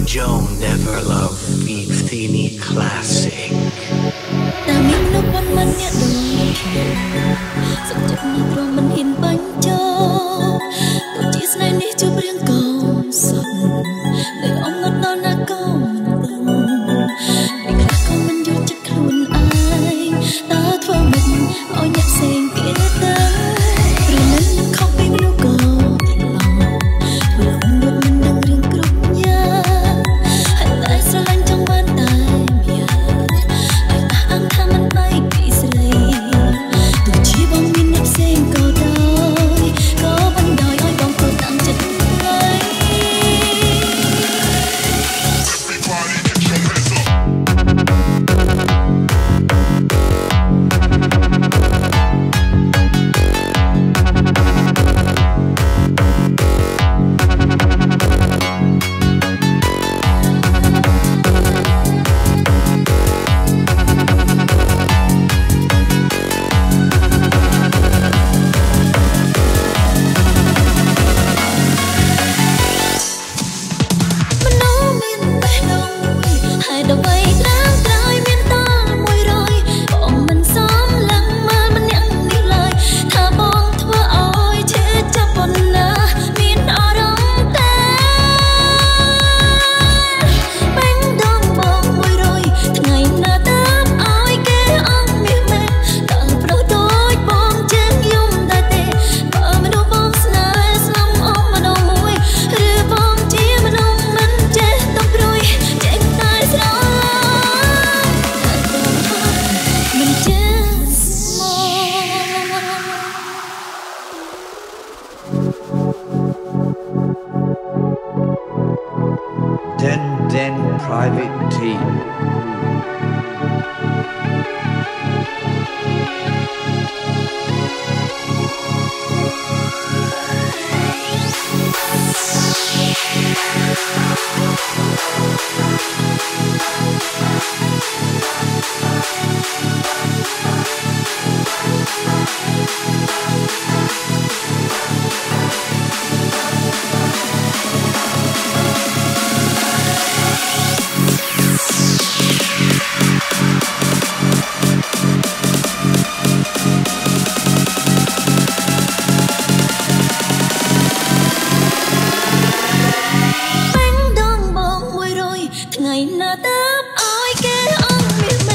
Joan Never Love feat Thini Classic តែមាននៅប៉ុន្មានអ្នកដូចគ្នាសុខចិត្តនៅព្រមមិនហ៊ានបាញ់ចូលទោះជាស្នេហ៍នេះជួបរឿងកោសត់នៅអងត់ដល់ណាក៏មិនដឹងអ្នកខ្លះក៏មិនយល់ចិត្តខ្លួនឯងតើធ្វើមិនឲ្យអ្នកផ្សេងគេទៅឬមិនខុសពីមនុស្សក៏ឡងធ្វើមិនមិនដឹងរឿងគ្រប់យ៉ាងហើយតែស្រឡាញ់ចង់បានតែមានអង្គថាមិនបែកពីស្រីទោះជាបងមានអ្នកផ្សេងក៏ដោយក៏បណ្ដោយឲ្យបងក៏តាំងចិត្តហើយ Den Private Team. Bánh đong bong môi rồi ngày nào tớp ôi kê ông miệt